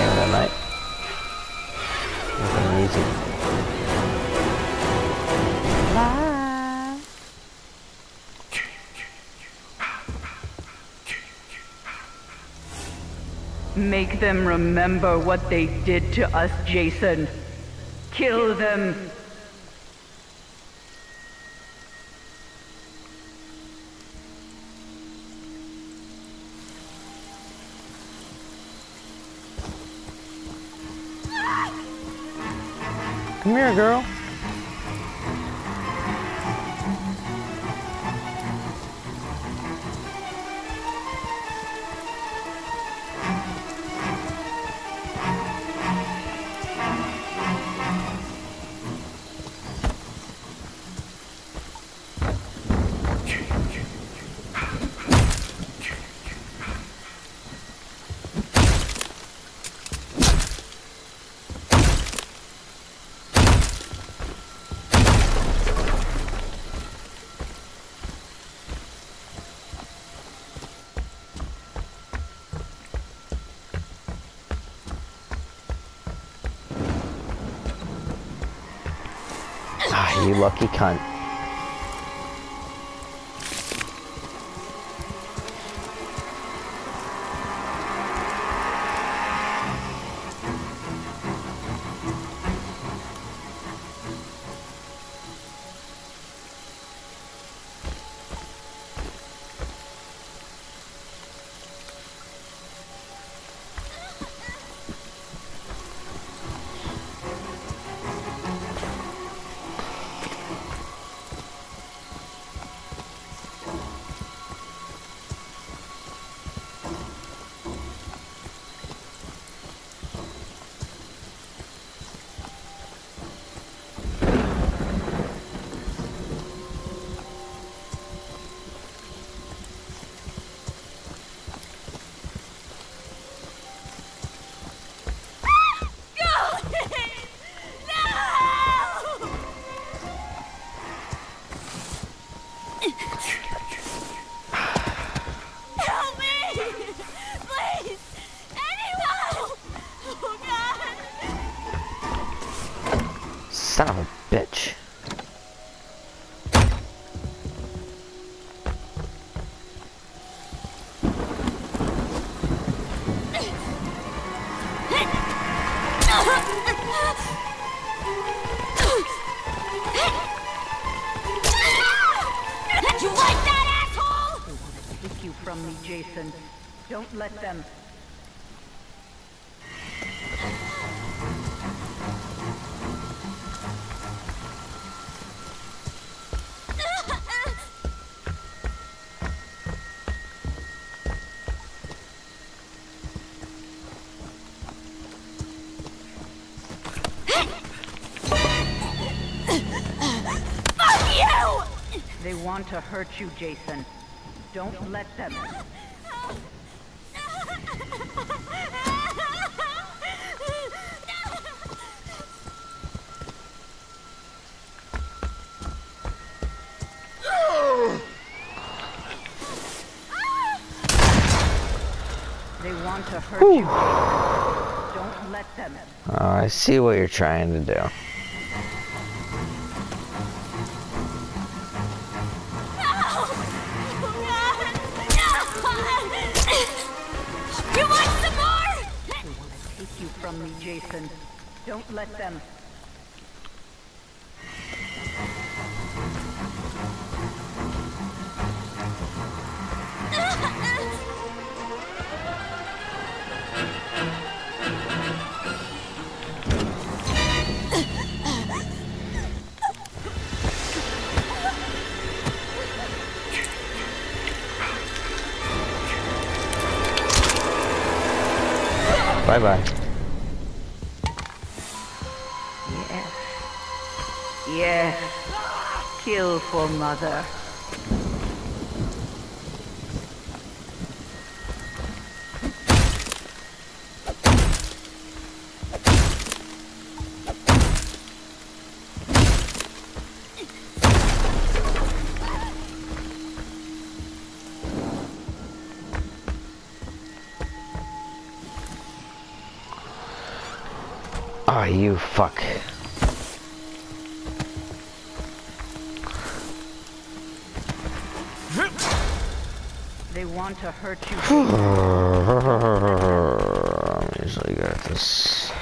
that night. Nothing easy. Bye. Make them remember what they did to us, Jason. Kill them. Come here, girl. Ah, you lucky cunt. Son of a bitch. You like that, asshole? They want to take you from me, Jason. Don't let them. They want to hurt you, Jason. Don't let them. They want to hurt you, Jason. Don't let them. Oh, I see what you're trying to do. You want some more? They want to take you from me, Jason. Don't let them. Bye-bye. Yes. Yes. Kill for Mother. Oh, you fuck. They want to hurt you. I'm usually good at this.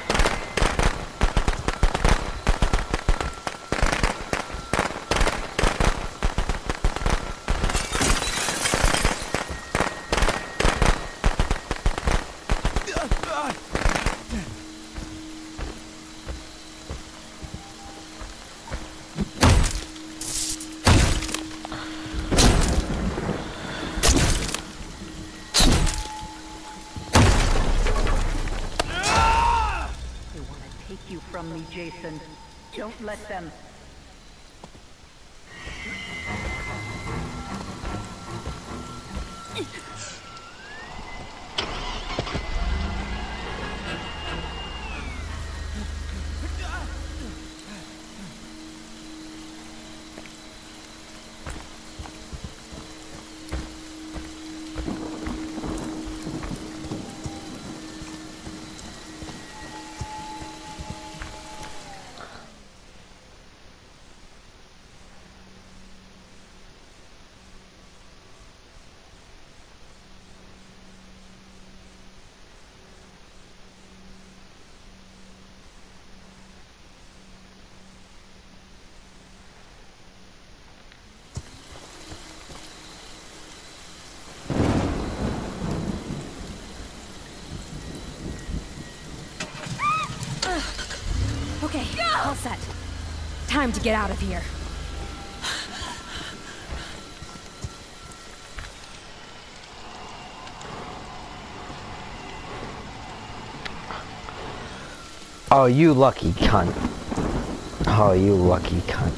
You from me, Jason. Don't let them. Okay, all set. Time to get out of here. Oh, you lucky cunt. Oh, you lucky cunt.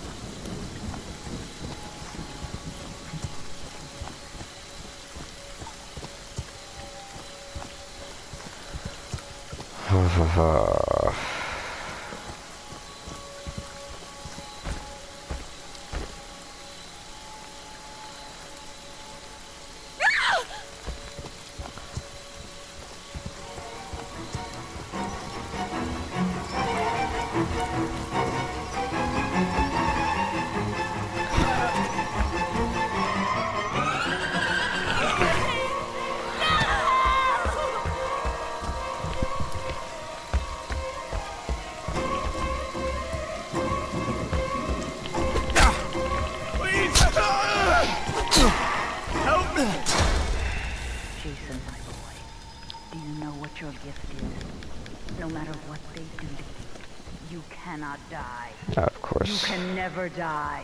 Jason, my boy, do you know what your gift is? No matter what they do to you, you cannot die. Of course. You can never die.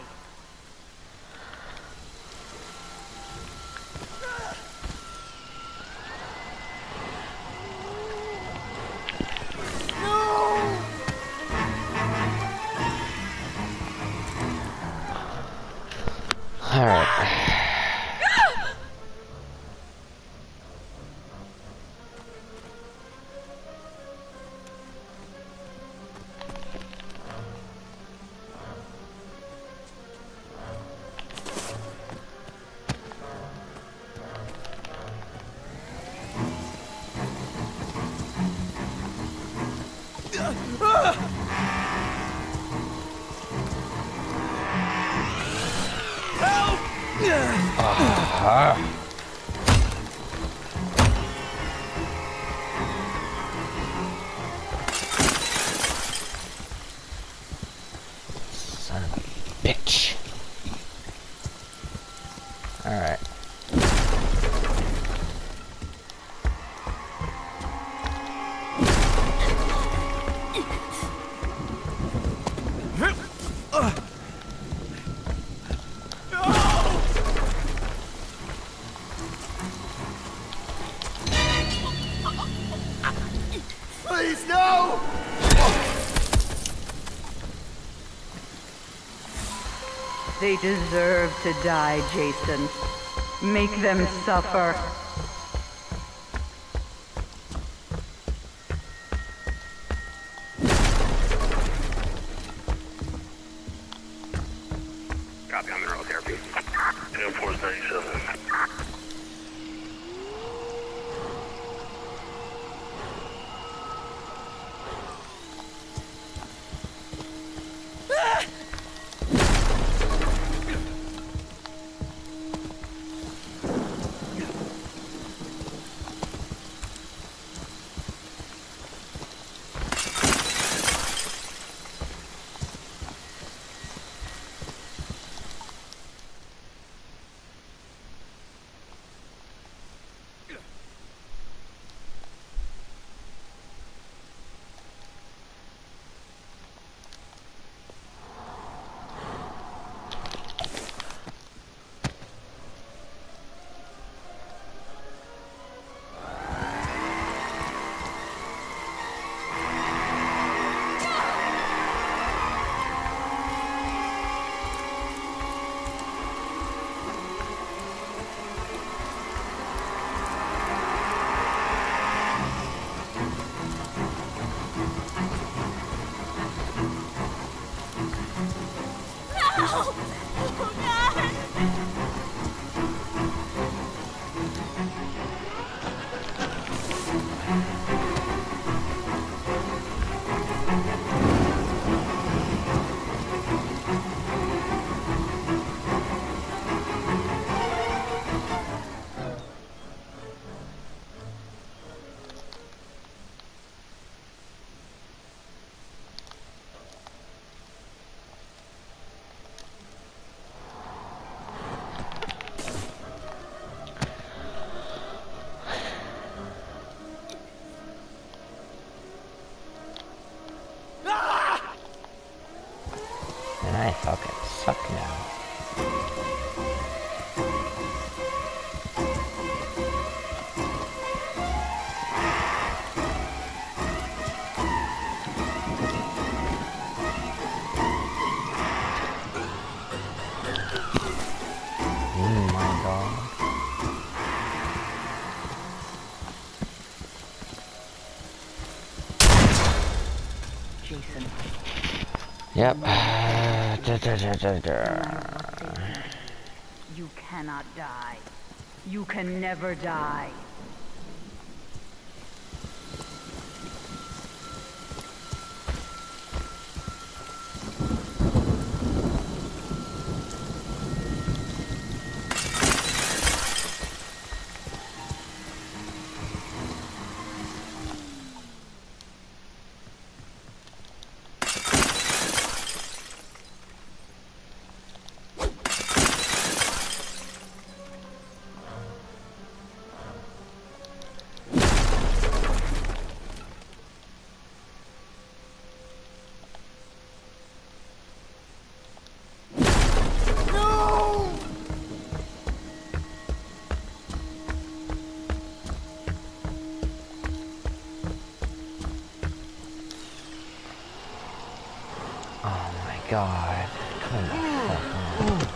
Alright. Son of a bitch. Alright. Please, no! They deserve to die, Jason. Make them suffer. Copy on the road therapy. Air Force 97. I fucking suck now. Oh my god. Jason. Yep. You cannot die. You can never die. Oh my god. Come the fuck on.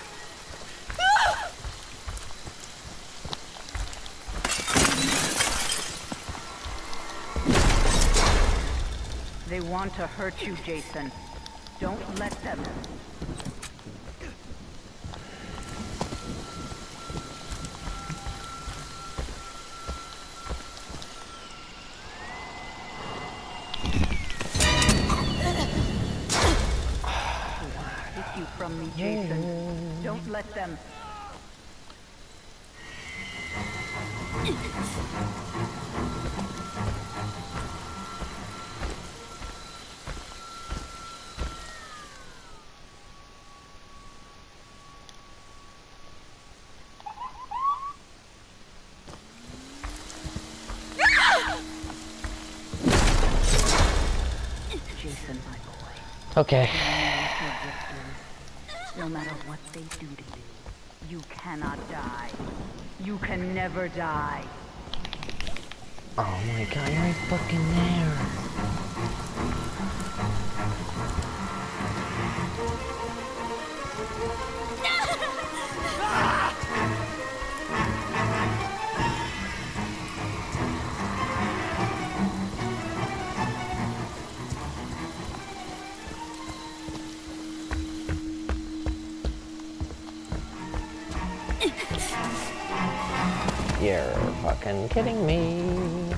They want to hurt you, Jason. Don't let them. Take you from me, Jason. Don't let them. Jason, my boy. Okay. No matter what they do to you, you cannot die. You can never die. Oh my god, you're right fucking there. You're fucking kidding me.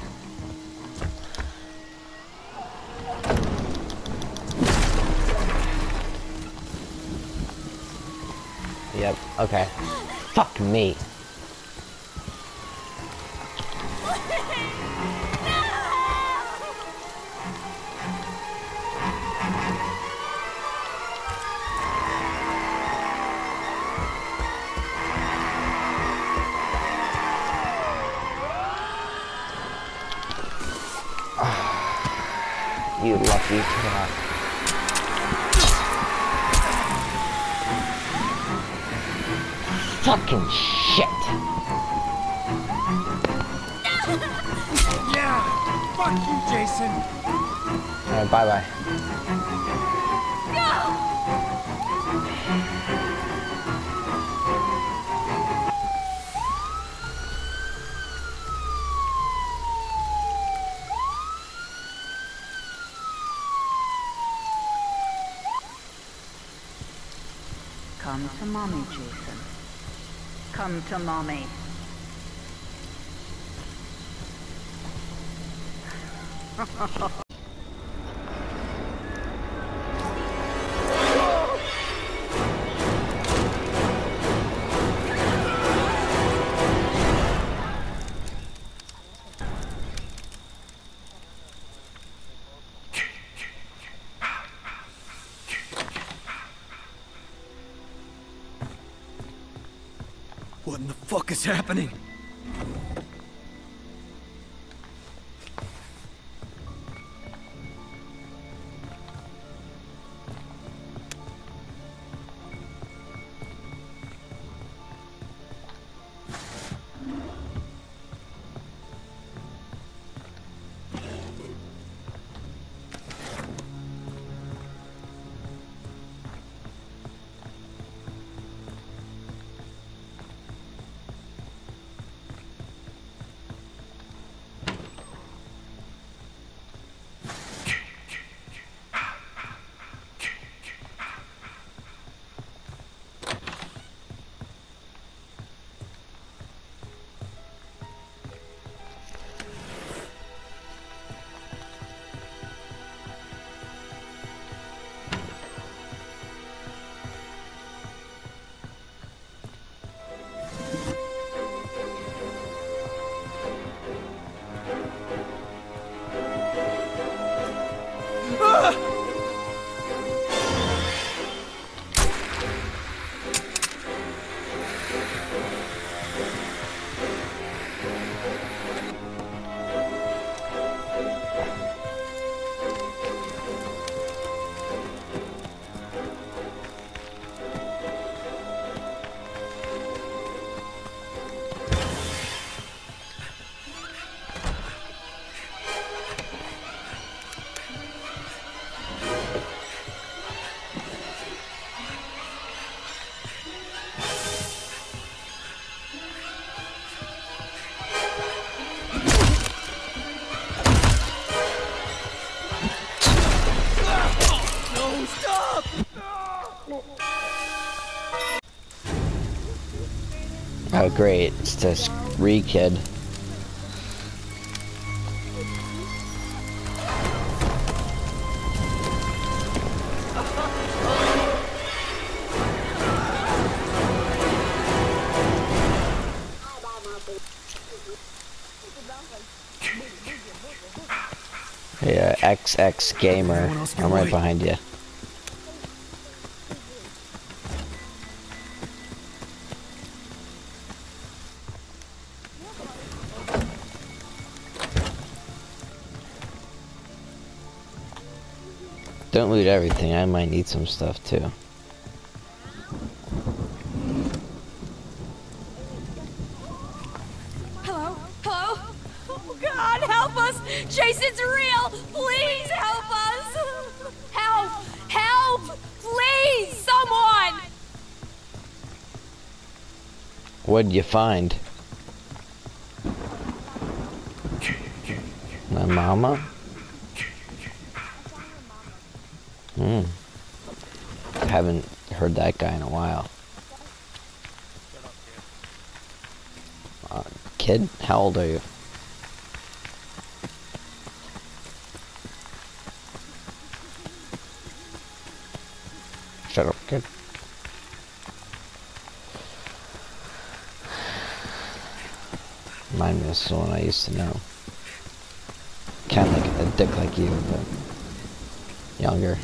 Yep, okay. Fuck me. You lucky cat. Fucking shit. Yeah! Fuck you, Jason! Alright, bye-bye. Come to mommy, Jason. Come to mommy. What in the fuck is happening? up! Oh great, it's this kid. Yeah, XX Gamer. I'm right behind you. Don't loot everything, I might need some stuff too. Hello? Hello? Oh God, help us! Jason's real! Please help us! Help! Help! Please! Someone! What'd you find? My mama? Haven't heard that guy in a while. Kid? How old are you? Shut up, kid. Remind me of someone I used to know. Kind of like a dick like you, but younger.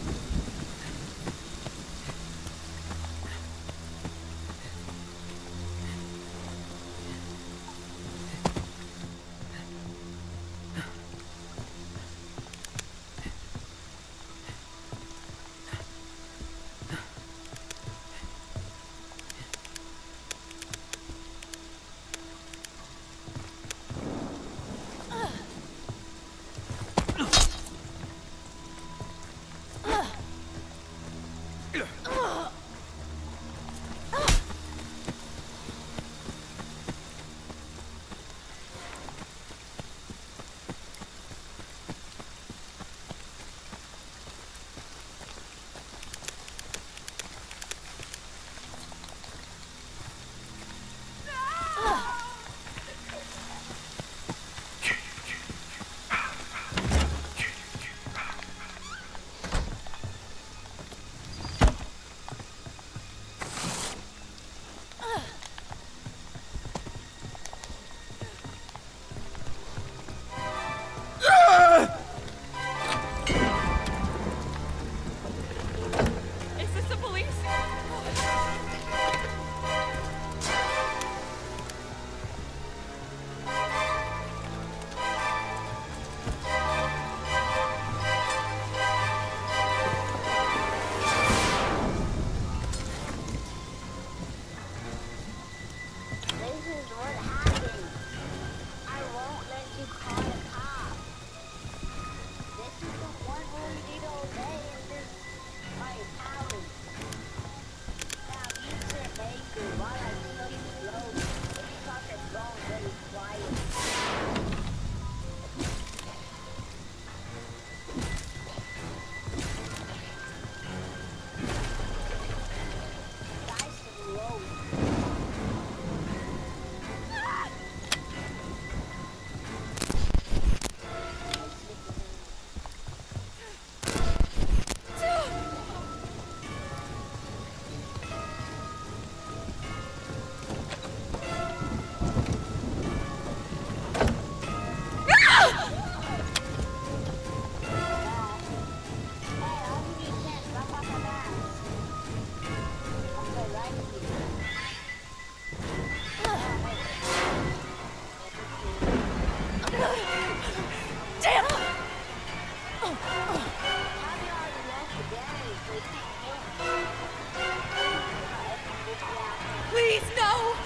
Please, no!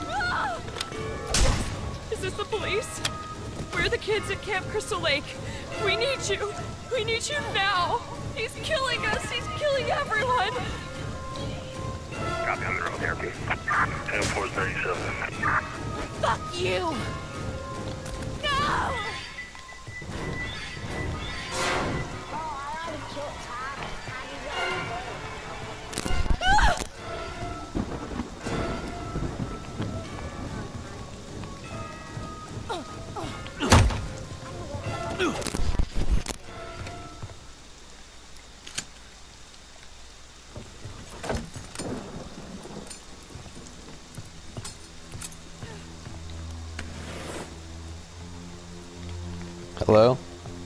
Is this the police? We're the kids at Camp Crystal Lake. We need you. We need you now. He's killing us. He's killing everyone. Copy on the road therapy. 10-4-37. Fuck you. No! Hello?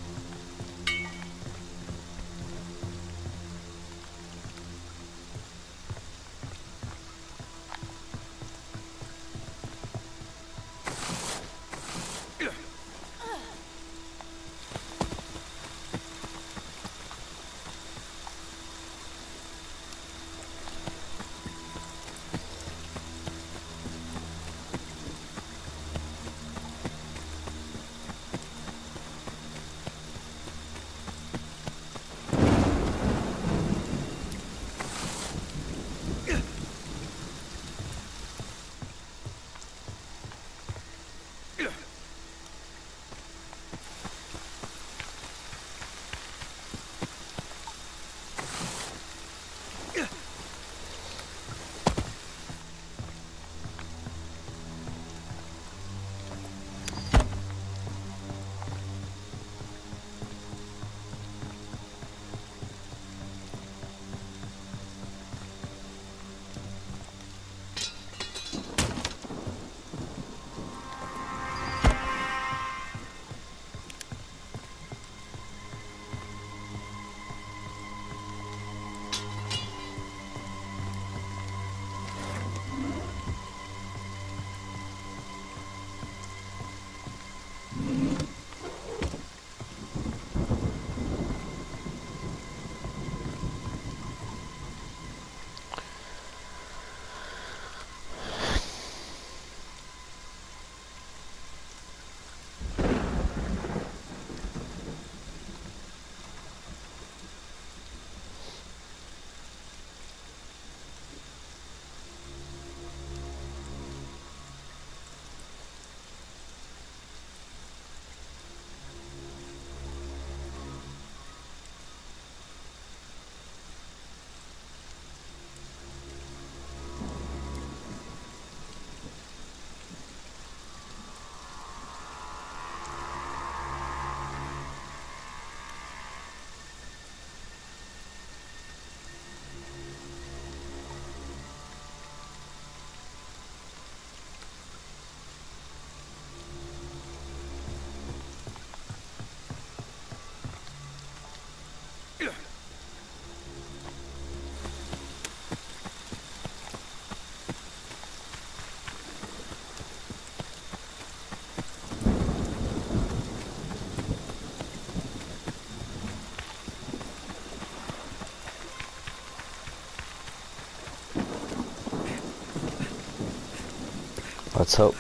Let's hope.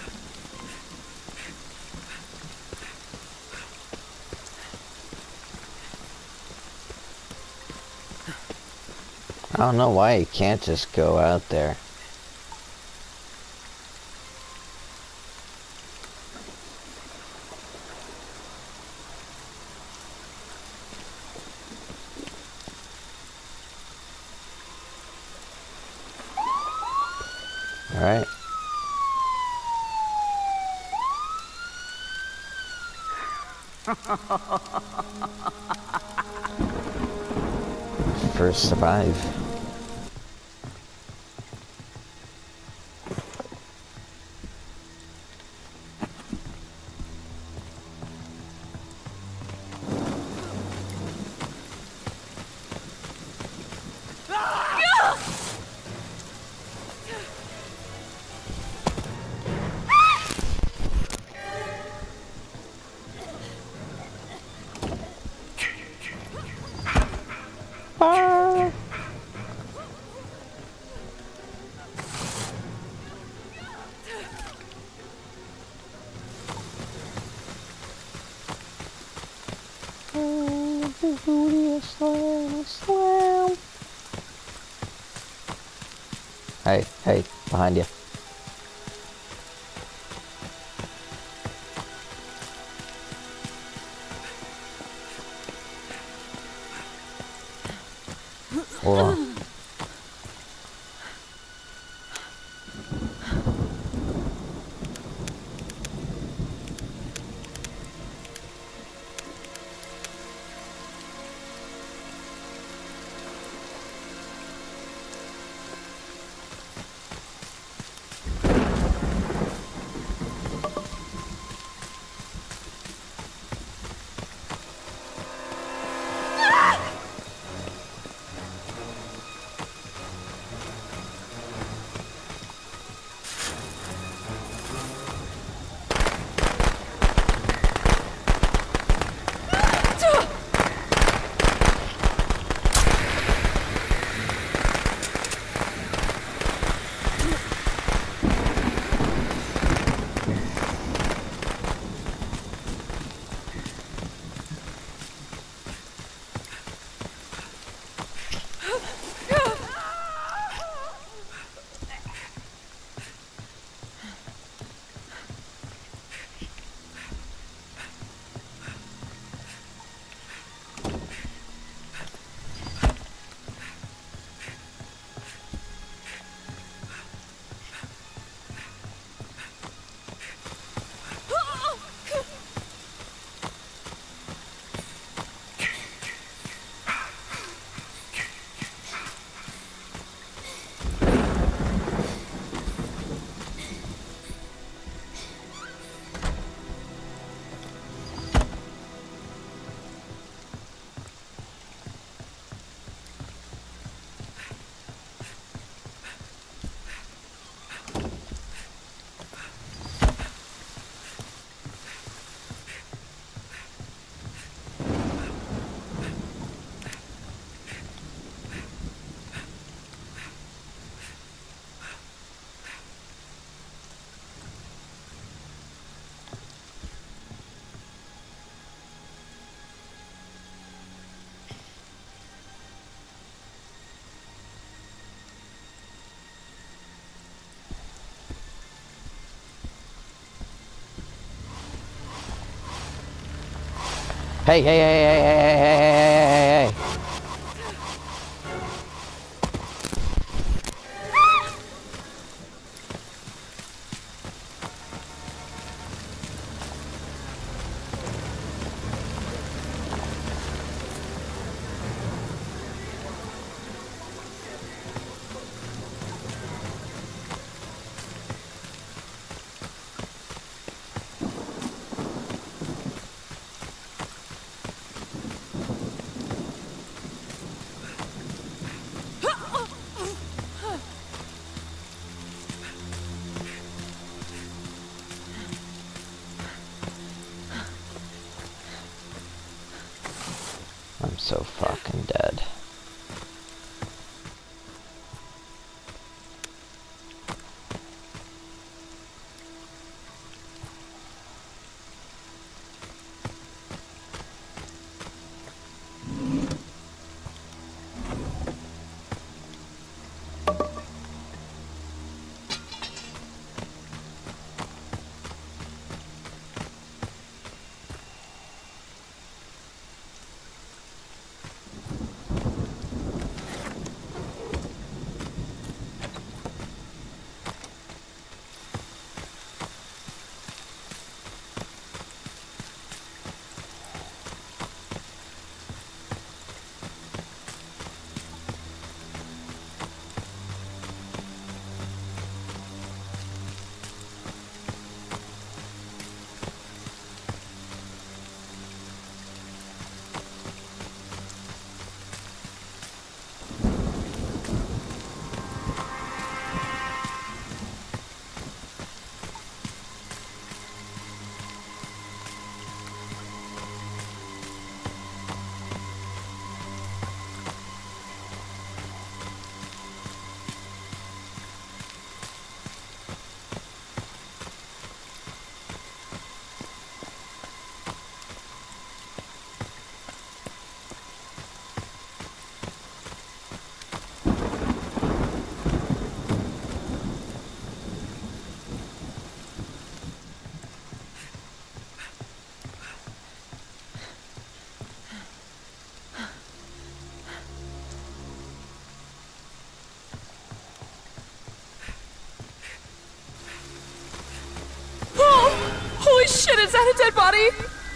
I don't know why you can't just go out there. All right. First survive. his booty a slam, a slam. Hey, hey, behind you. Hold on. Hey, hey, hey, hey, hey, hey, hey, hey, hey, hey. I'm so fucking dead. that a dead body?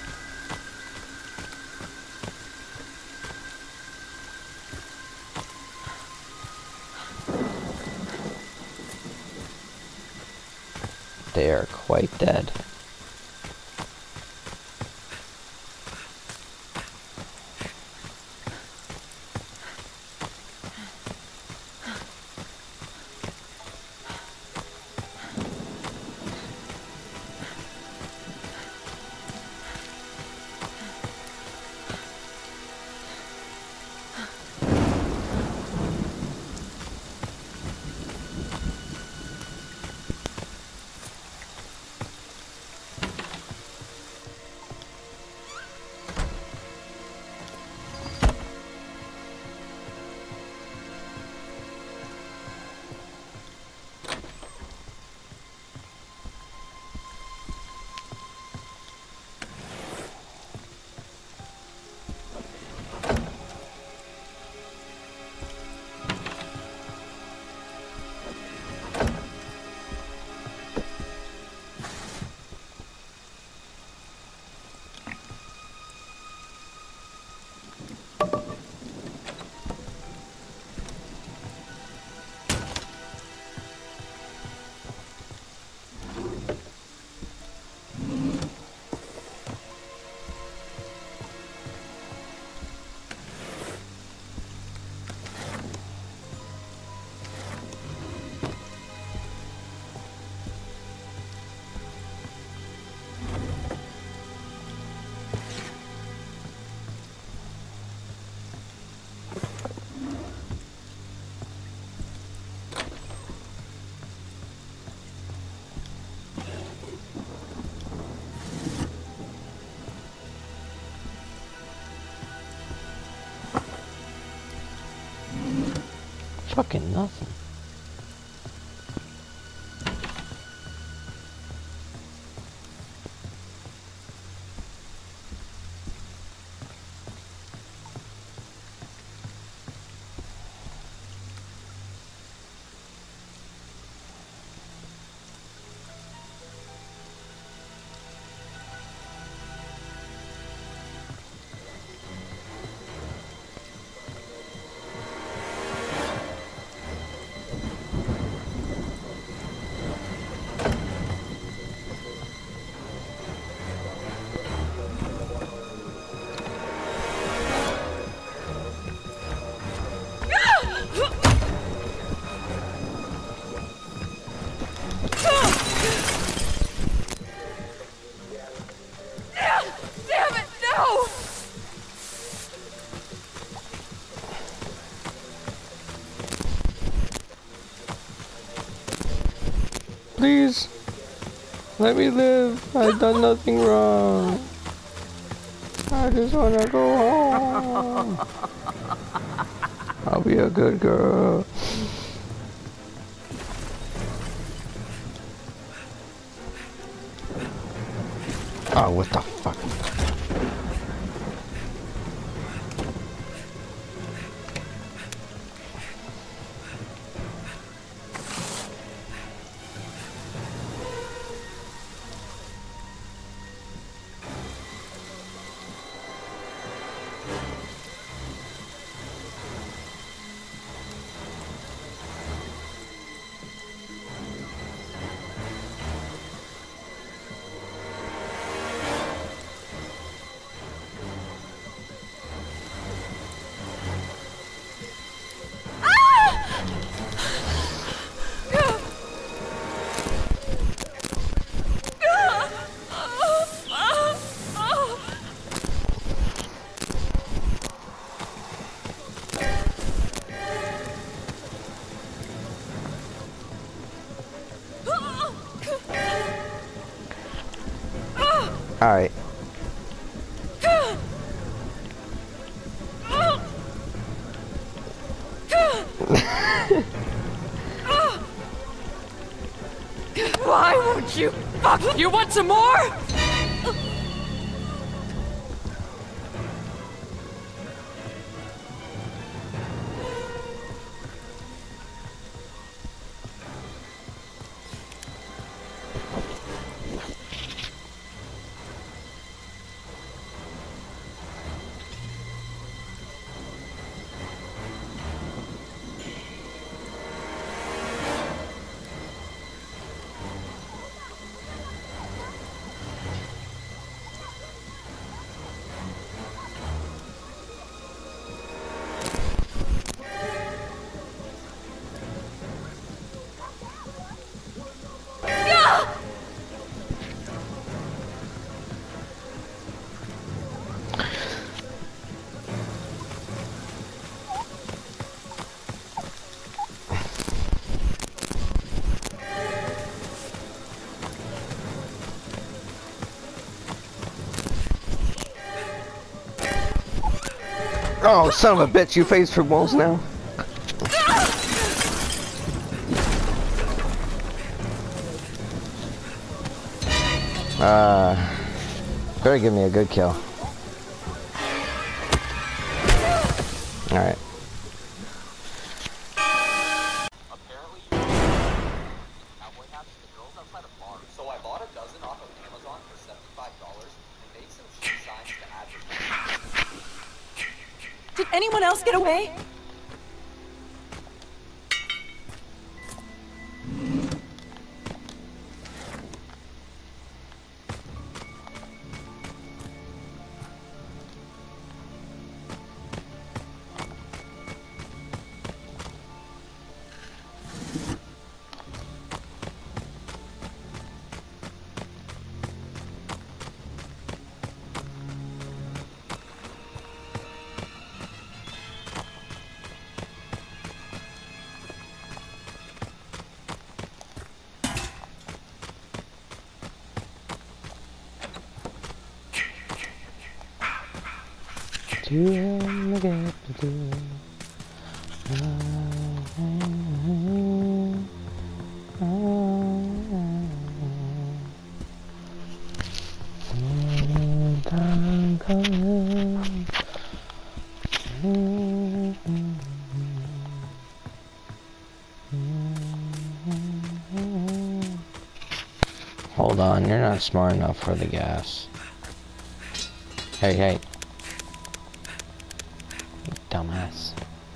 They are quite dead. Fucking nothing. Damn it, no! Please, let me live. I've done nothing wrong. I just wanna go home. I'll be a good girl. Oh, what the fuck? Alright. Why won't you? Fuck! You want some more? Oh, son of a bitch, you face for walls now? Better give me a good kill. Alright. So I bought a dozen off of Amazon for $75 and made some shit signs to advertise. Did anyone else get away? Hold on, you're not smart enough for the gas. Hey, hey. You dumbass.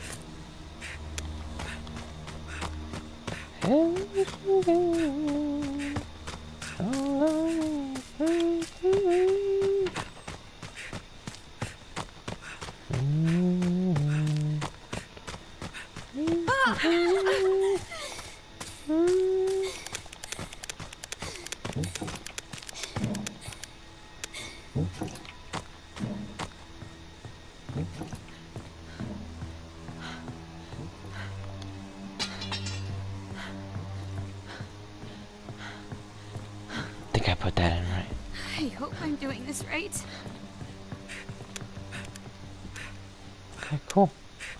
I think I put that in right. I hope I'm doing this right. Okay, cool.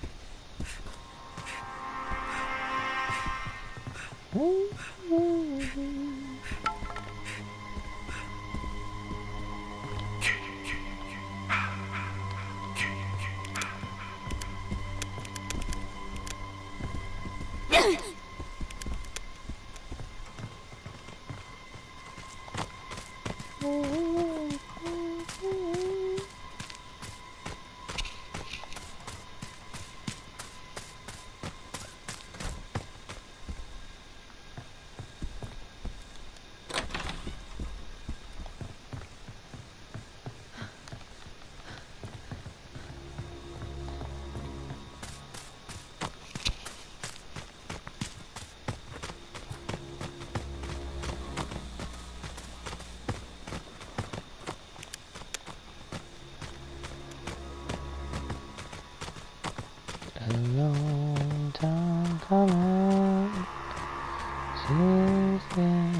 A long time coming, since then.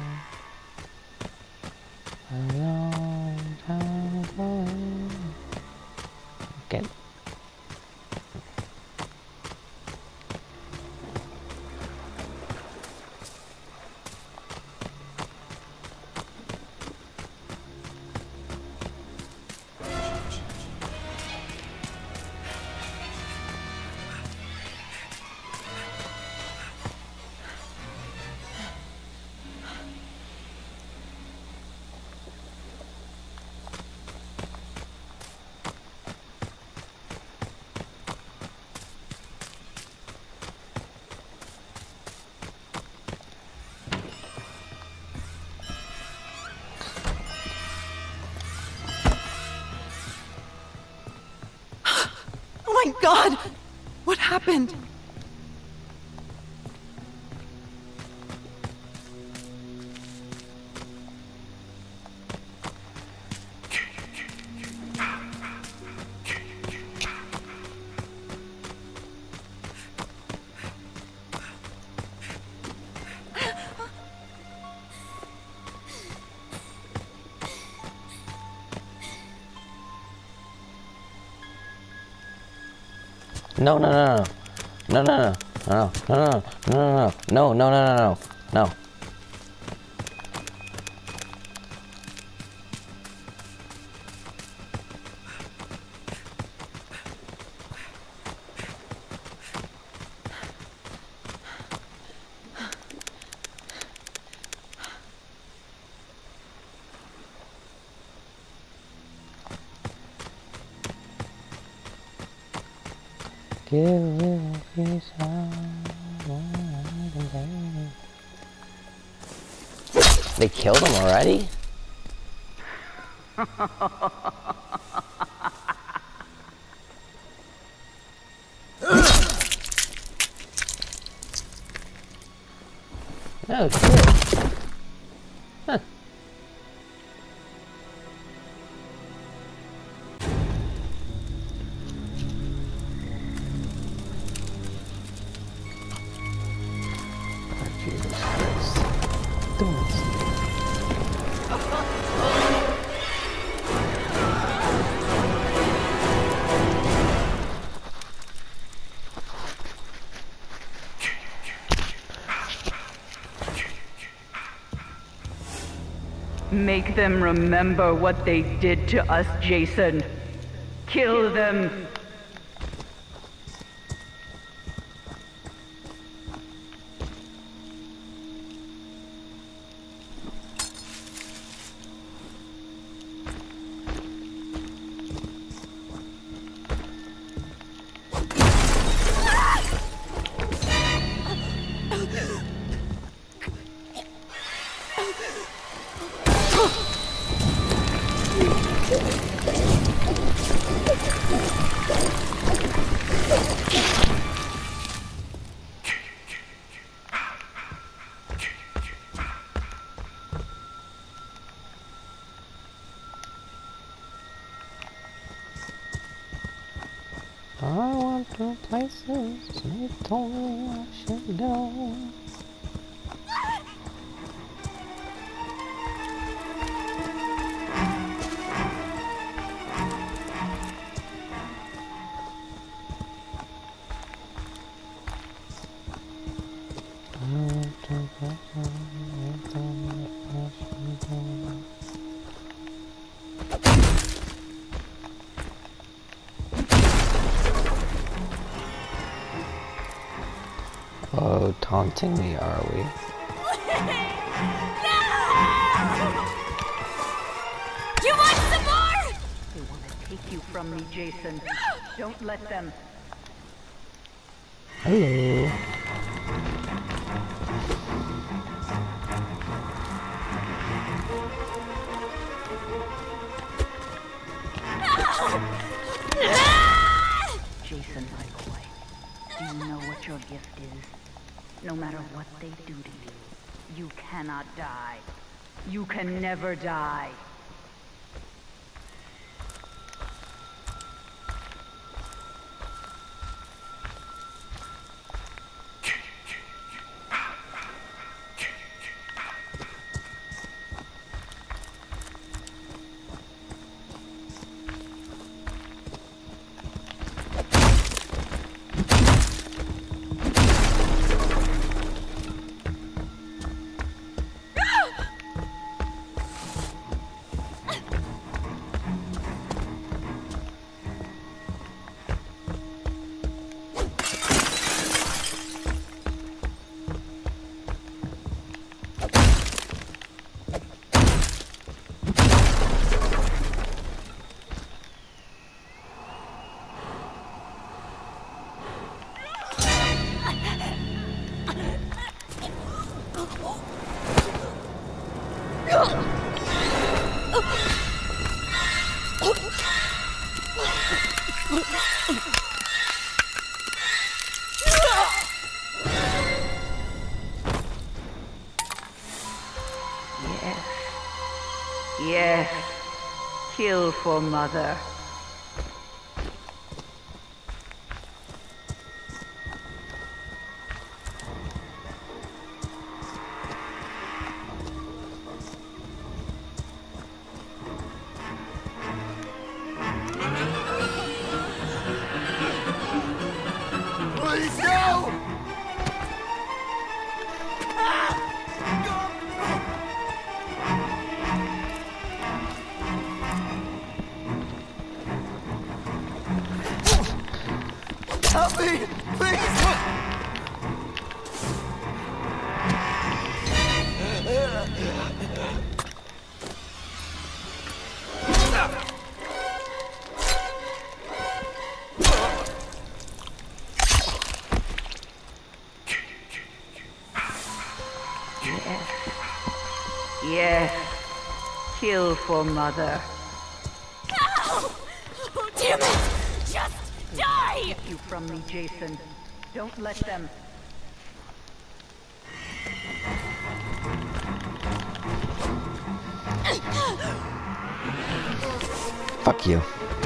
A long time coming. Get. Oh my God! What happened? No, no, no, no, no, no, no, no, no, no, no, no, no, no, no, no, no. Give you a piece of They killed him already? Oh shit. Huh. Jesus Christ. Don't. Make them remember what they did to us, Jason. Kill them. I want to places they told me I should go. I want to places they told me I should go. Oh, taunting me, are we? You want some more? They want to take you from me, Jason. Don't let them. Hello. Jason, my boy, do you know what your gift is? No matter what they do to you, you cannot die. You can never die. Yes. Kill for Mother. Help me! Please! Yes. Kill for Mother. Oh, damn it! Just die! Take you from me, Jason. Don't let them. Fuck you.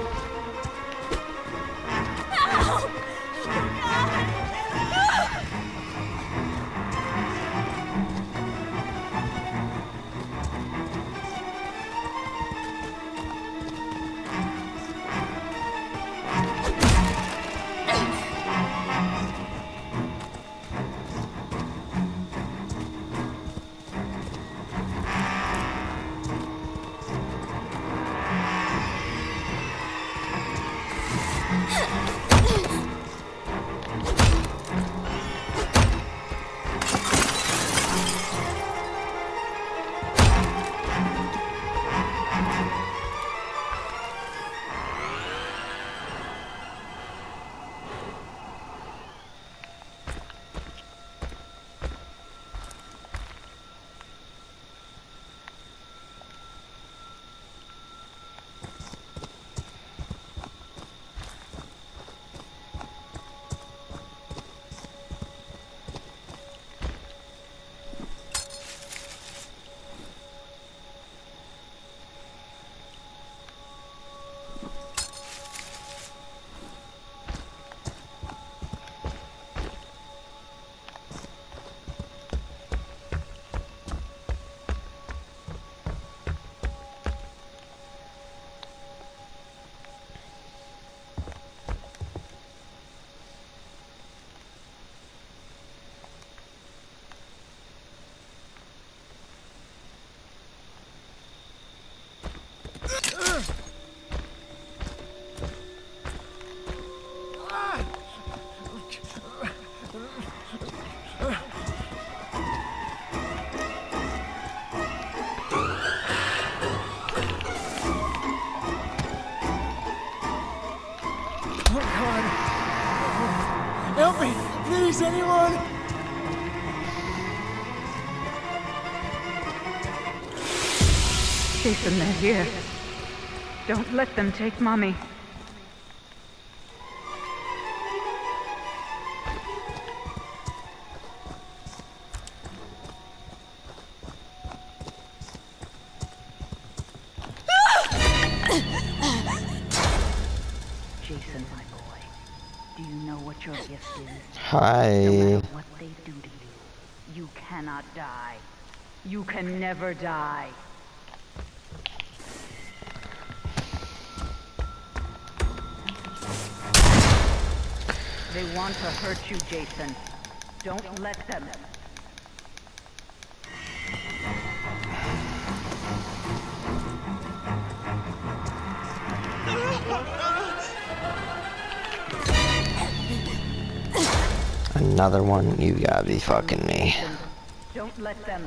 Oh God! Help me! Please, anyone! Jason, they're here. Don't let them take Mommy. Jason, my boy, do you know what your gift is? Hi. No matter what they do to you, you cannot die. You can never die. They want to hurt you, Jason. Don't let them. Another one? You gotta be fucking me. Don't let them.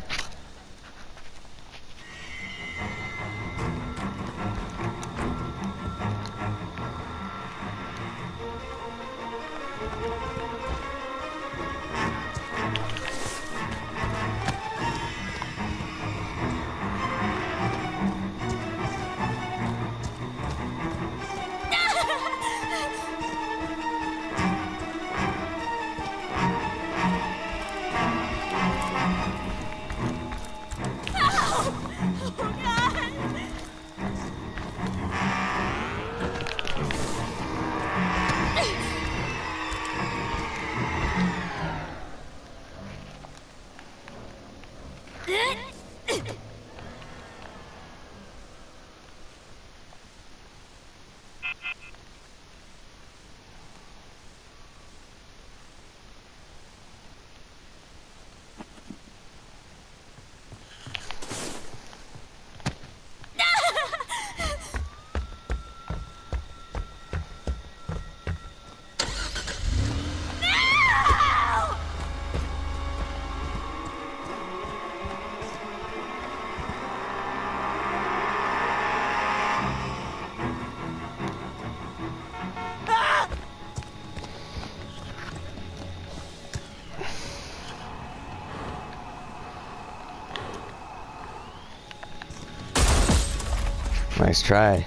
Nice try.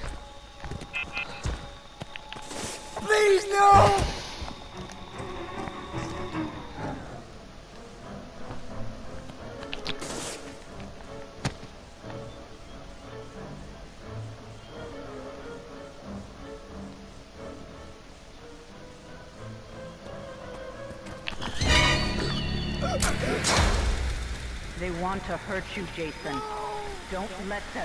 Please, no! They want to hurt you, Jason. Don't let them.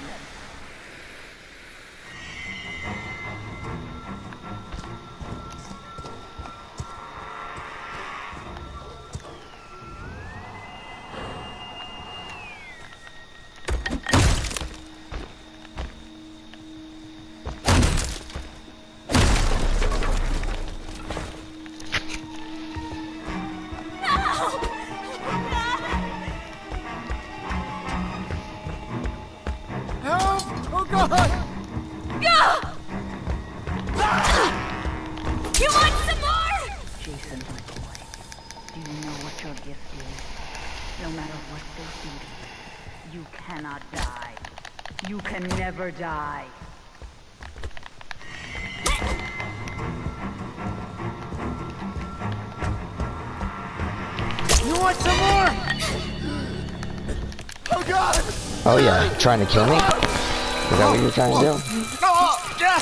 Help! Oh God! You want some more? Jason, my boy, do you know what your gift is? No matter what they do to you, you cannot die. You can never die. You want some more? Oh God! Oh yeah, trying to kill me? Is that what you're trying to do? Oh, yeah.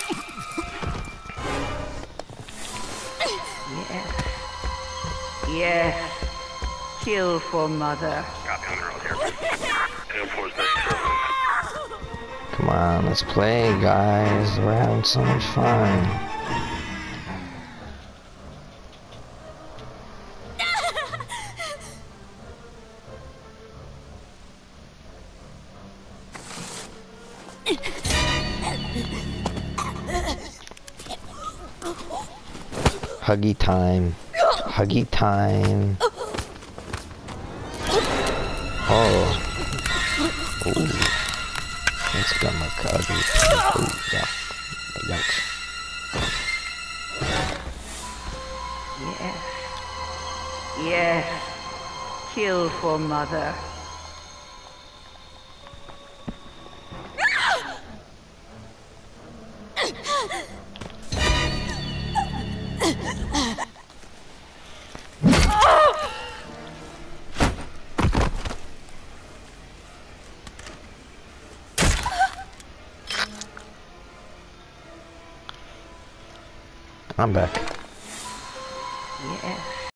Yes. Kill for mother. Copy on the road here. Air Force 9. Come on, let's play, guys. We're having so much fun. Huggy time. Huggy time. Oh. Ooh. It's gonna look ugly. Ooh, yeah. Yikes. Yes. Yes. Kill for mother. I'm back.